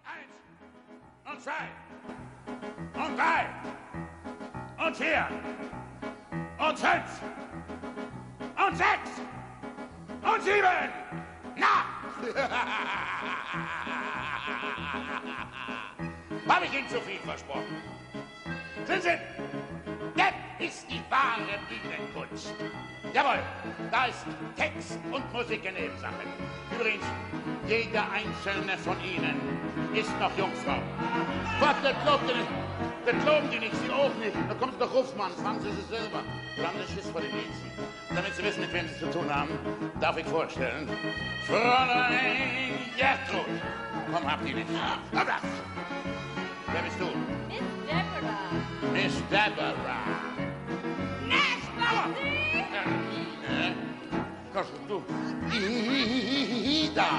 1 und 2 und 3 und 4 und 5 und 6 und 7. Na! Habe ich Ihnen zu viel versprochen? Sind Sie? Das ist die wahre Bühnenkunst. Jawohl, da ist Text und Musik in Nebensache. Übrigens, jeder einzelne von Ihnen ist noch Jungfrau. Was, das glauben die nicht, Sie auch nicht. Da kommt doch Ruffmann, fragen Sie sich selber. Wir haben den Schiss vor den Mädchen. Damit Sie wissen, mit wem Sie zu tun haben, darf ich vorstellen, Fräulein Gertrud. Komm, habt ihr nicht. Aber, wer bist du? Miss Deborah. Miss Deborah. Hermine. Was du? Ida.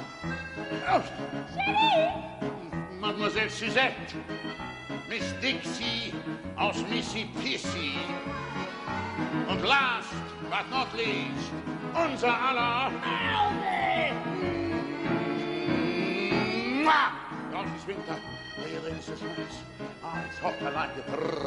Chérie. Mademoiselle Suzette. Miss Dixie aus Mississippi. Und last but not least, unser aller draußen ist Winter, hier drin ist es heiß. Als Hochterleite.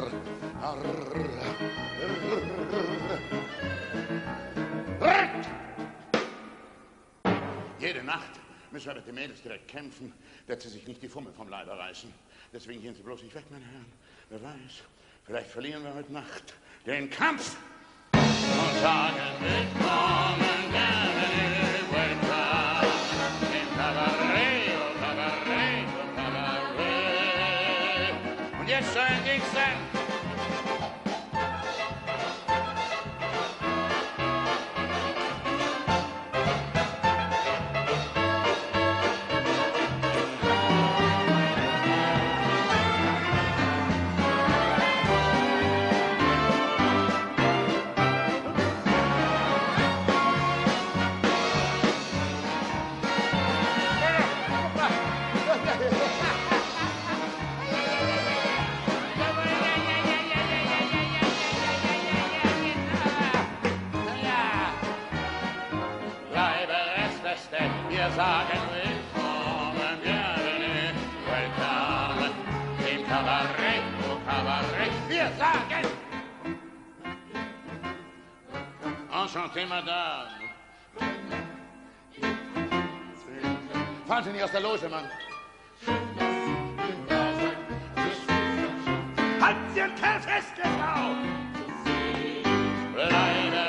Jede Nacht müssen wir mit den Mädels direkt kämpfen, dass sie sich nicht die Fummel vom Leibe reißen. Deswegen gehen Sie bloß nicht weg, meine Herren. Wer weiß, vielleicht verlieren wir heute Nacht den Kampf und sagen willkommen, welcome im Kabarett, oh Kabarett, oh Kabarett. Und jetzt soll ich sagen, wir sagen willkommen, bienvenue, welcome im Kabarett, oh Kabarett. Wir sagen enchanté, Madame. Fahren Sie nicht aus der Loge, Mann. Halt Sie ein Kerl fest, Frau! Bleibe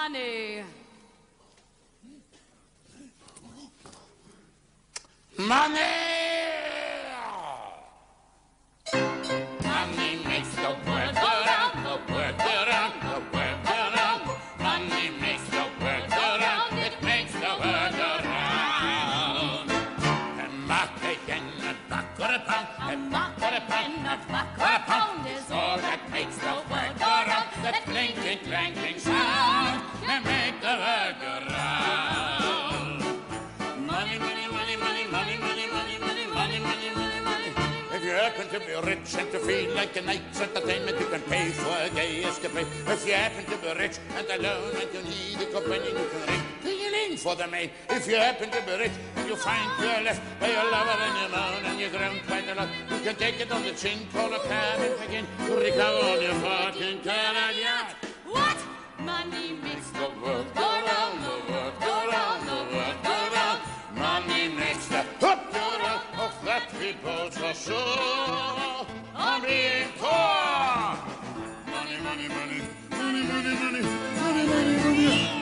Money. Money! Money makes the world go round, the world go round, the world go round. Money makes the world go round, it makes the world go round. A mark again, a buck or a pound, a buck or a pound, a buck or a pound is all that makes the world go round. That clinking, clanking sound can make the world go round. Money, money, money, money, money, money, money, money, money, money, money, money. If you happen to be rich and to feel like a night's entertainment, you can pay for a gay escapade. If you happen to be rich and alone and you need a companion, you can ring, ding-a-ling for the maid. If you happen to be rich and you find you're left by your lover and you moan and you groan quite a lot, you can take it on the chin, call a cab and begin to recover on your fucking car yacht. What? Money makes The world go round, the world go round, the world go round. Money makes the world go round. Of that we both are sure. I'm being poor. Money, money, money, money, money, money, money, money, money.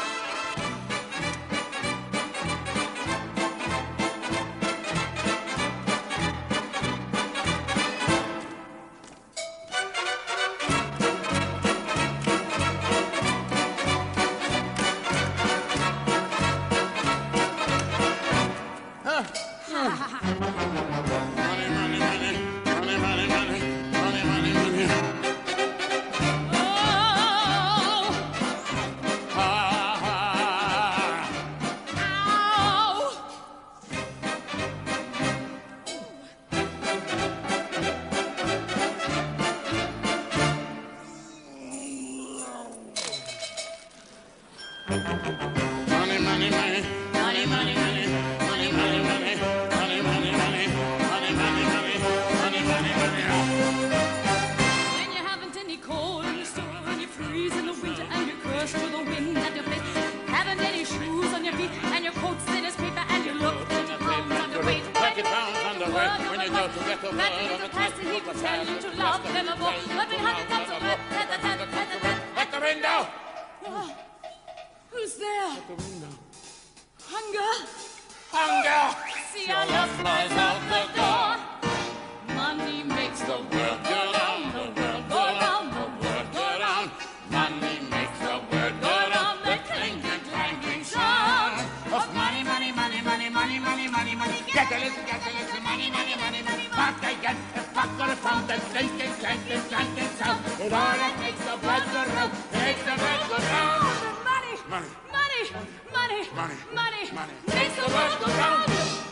Who's there? At the window. Hunger. Hunger. See how love flies out the door. Money makes The world go round, the world go round, the world go round. Money makes the world go round. The clinking, clanking sound of money, money, money, money, money, money, money, money. Get a little money, money, money, money. Back again, a buck or a pound, the clinking, clanking, clanking sound. It all that makes the world go round, makes the world go round. money, Money. money, money, Money. money, Money. makes the world go round.